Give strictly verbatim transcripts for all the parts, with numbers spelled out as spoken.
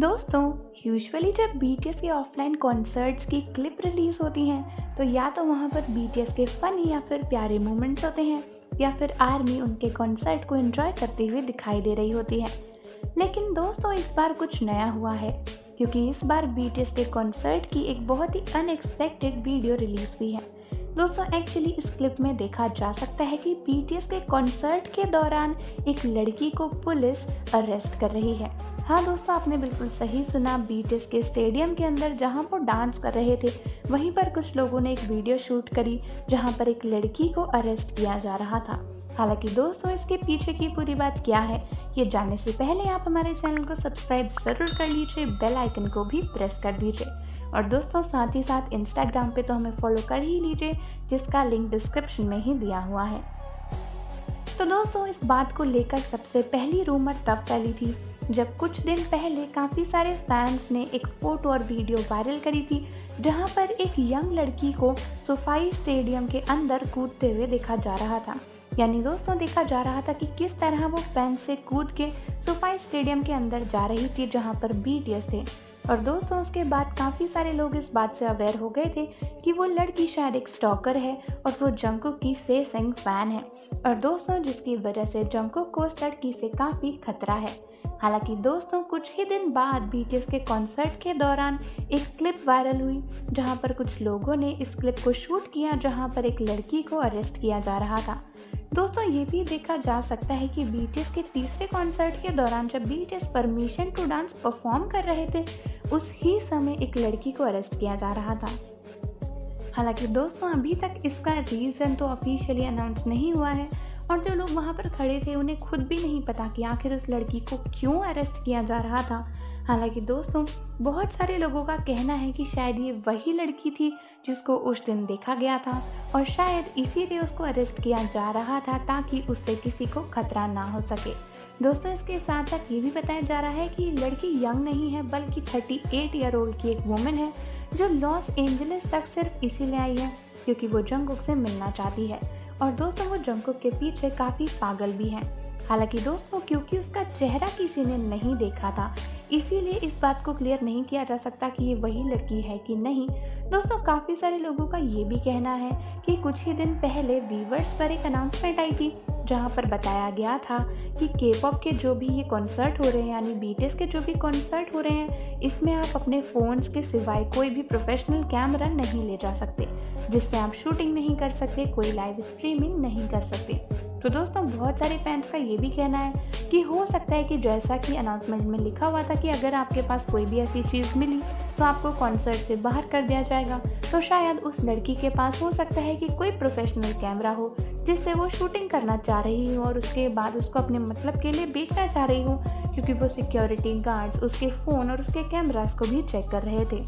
दोस्तों, यूजुअली जब बीटीएस के ऑफलाइन कॉन्सर्ट्स की क्लिप रिलीज़ होती हैं तो या तो वहाँ पर बीटीएस के फनी या फिर प्यारे मोमेंट्स होते हैं या फिर आर्मी उनके कॉन्सर्ट को एंजॉय करते हुए दिखाई दे रही होती है। लेकिन दोस्तों, इस बार कुछ नया हुआ है क्योंकि इस बार बीटीएस के कॉन्सर्ट की एक बहुत ही अनएक्सपेक्टेड वीडियो रिलीज़ हुई है। दोस्तों, एक्चुअली इस क्लिप में देखा जा सकता है कि बीटीएस के कॉन्सर्ट के दौरान एक लड़की को पुलिस अरेस्ट कर रही है। हाँ दोस्तों, आपने बिल्कुल सही सुना। बीटीएस के स्टेडियम के अंदर जहां वो डांस कर रहे थे वहीं पर कुछ लोगों ने एक वीडियो शूट करी जहां पर एक लड़की को अरेस्ट किया जा रहा था। हालांकि दोस्तों, इसके पीछे की पूरी बात क्या है ये जानने से पहले आप हमारे चैनल को सब्सक्राइब ज़रूर कर लीजिए, बेल आइकन को भी प्रेस कर दीजिए और दोस्तों साथ ही साथ इंस्टाग्राम पे तो हमें फॉलो कर ही लीजिए जिसका लिंक डिस्क्रिप्शन में ही दिया हुआ है। तो दोस्तों, इस बात को लेकर सबसे पहली रूमर तब फैली थी जब कुछ दिन पहले काफ़ी सारे फैंस ने एक फ़ोटो और वीडियो वायरल करी थी जहां पर एक यंग लड़की को सोफाई स्टेडियम के अंदर कूदते हुए देखा जा रहा था। यानी दोस्तों, देखा जा रहा था कि किस तरह वो फैंस से कूद के सोफाई स्टेडियम के अंदर जा रही थी जहां पर बीटीएस थे। और दोस्तों, उसके बाद काफ़ी सारे लोग इस बात से अवेयर हो गए थे कि वो लड़की शायद एक स्टॉकर है और वो जंगकुक की सेसिंग फैन है और दोस्तों जिसकी वजह से जंगकुक को उस लड़की से काफ़ी खतरा है। हालांकि दोस्तों, कुछ ही दिन बाद बीटीएस के कॉन्सर्ट के दौरान एक क्लिप वायरल हुई जहां पर कुछ लोगों ने इस क्लिप को शूट किया जहां पर एक लड़की को अरेस्ट किया जा रहा था। दोस्तों, ये भी देखा जा सकता है कि बीटीएस के तीसरे कॉन्सर्ट के दौरान जब BTS permission to dance perform कर रहे थे उस ही समय एक लड़की को अरेस्ट किया जा रहा था। हालांकि दोस्तों, अभी तक इसका रीज़न तो ऑफिशियली अनाउंस नहीं हुआ है और जो लोग वहां पर खड़े थे उन्हें खुद भी नहीं पता कि आखिर उस लड़की को क्यों अरेस्ट किया जा रहा था। हालांकि दोस्तों, बहुत सारे लोगों का कहना है कि शायद ये वही लड़की थी जिसको उस दिन देखा गया था और शायद इसीलिए उसको अरेस्ट किया जा रहा था ताकि उससे किसी को खतरा ना हो सके। दोस्तों, इसके साथ साथ ये भी बताया जा रहा है कि लड़की यंग नहीं है बल्कि अड़तीस ईयर ओल्ड की एक वुमन है जो लॉस एंजलिस तक सिर्फ इसीलिए आई है क्योंकि वो जंगकुक से मिलना चाहती है और दोस्तों वो जंगकुक के पीछे काफ़ी पागल भी हैं। हालांकि दोस्तों, क्योंकि उसका चेहरा किसी ने नहीं देखा था इसीलिए इस बात को क्लियर नहीं किया जा सकता कि ये वही लड़की है कि नहीं। दोस्तों, काफ़ी सारे लोगों का ये भी कहना है कि कुछ ही दिन पहले वीवर्स पर एक अनाउंसमेंट आई थी जहां पर बताया गया था कि के पॉप के जो भी ये कॉन्सर्ट हो रहे हैं यानी बीटीएस के जो भी कॉन्सर्ट हो रहे हैं इसमें आप अपने फ़ोन्स के सिवाय कोई भी प्रोफेशनल कैमरा नहीं ले जा सकते जिससे आप शूटिंग नहीं कर सकते, कोई लाइव स्ट्रीमिंग नहीं कर सकते। तो दोस्तों, बहुत सारे फैंस का ये भी कहना है कि हो सकता है कि जैसा कि अनाउंसमेंट में लिखा हुआ था कि अगर आपके पास कोई भी ऐसी चीज़ मिली तो आपको कॉन्सर्ट से बाहर कर दिया जाएगा, तो शायद उस लड़की के पास हो सकता है कि कोई प्रोफेशनल कैमरा हो जिससे वो शूटिंग करना चाह रही हो और उसके बाद उसको अपने मतलब के लिए बेचना चाह रही हो क्योंकि वो सिक्योरिटी गार्ड्स उसके फ़ोन और उसके कैमरास को भी चेक कर रहे थे।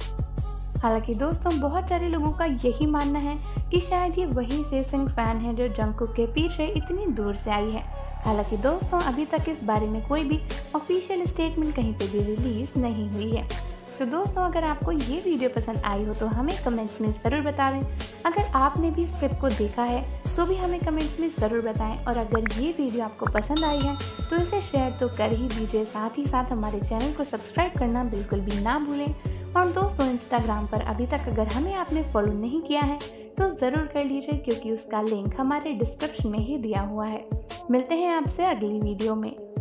हालांकि दोस्तों, बहुत सारे लोगों का यही मानना है कि शायद ये वही सेसिंग फैन है जो जंगकुक के पीछे इतनी दूर से आई है। हालांकि दोस्तों, अभी तक इस बारे में कोई भी ऑफिशियल स्टेटमेंट कहीं पे भी रिलीज़ नहीं हुई है। तो दोस्तों, अगर आपको ये वीडियो पसंद आई हो तो हमें कमेंट्स में ज़रूर बता दें। अगर आपने भी इस क्लिप को देखा है तो भी हमें कमेंट्स में ज़रूर बताएं और अगर ये वीडियो आपको पसंद आई है तो इसे शेयर तो कर ही दीजिए, साथ ही साथ हमारे चैनल को सब्सक्राइब करना बिल्कुल भी ना भूलें। और दोस्तों, इंस्टाग्राम पर अभी तक अगर हमें आपने फॉलो नहीं किया है तो ज़रूर कर लीजिए क्योंकि उसका लिंक हमारे डिस्क्रिप्शन में ही दिया हुआ है। मिलते हैं आपसे अगली वीडियो में।